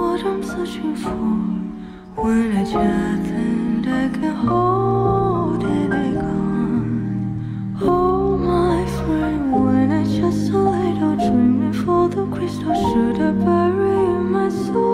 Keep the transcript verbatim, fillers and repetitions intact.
what I'm searching for. When I just think I can hold it again. Oh my friend, when I just a little dreaming for the crystal, should I bury my soul?